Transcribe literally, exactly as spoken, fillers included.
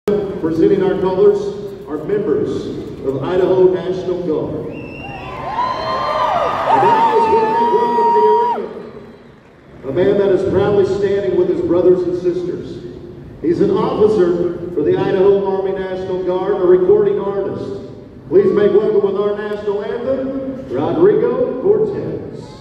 Presenting our colors are members of Idaho National Guard. And now is when we welcome the arena, a man that is proudly standing with his brothers and sisters. He's an officer for the Idaho Army National Guard, a recording artist. Please make welcome with our national anthem, Rodrigo Cortez.